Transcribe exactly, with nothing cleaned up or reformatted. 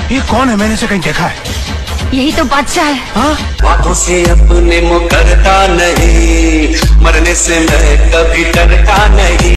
ये कौन है? मैंने इसे कहीं देखा है। यही तो बादशाह है। हाँ? बातों से अपने मुकरता नहीं, मरने से मैं कभी डरता नहीं।